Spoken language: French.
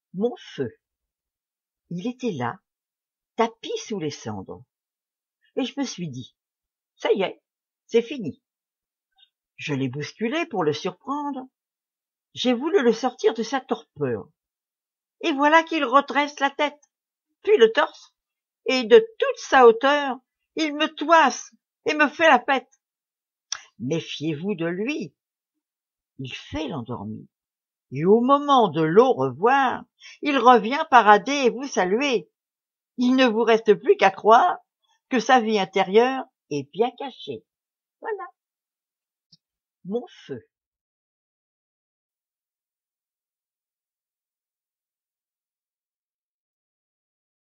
Mon feu, il était là, tapi sous les cendres. Et je me suis dit, ça y est, c'est fini. Je l'ai bousculé pour le surprendre. J'ai voulu le sortir de sa torpeur. Et voilà qu'il redresse la tête, puis le torse, et de toute sa hauteur, il me toise et me fait la pète. Méfiez-vous de lui. Il fait l'endormi. Et au moment de l'au revoir, il revient parader et vous saluer. Il ne vous reste plus qu'à croire que sa vie intérieure est bien cachée. Voilà. Mon feu.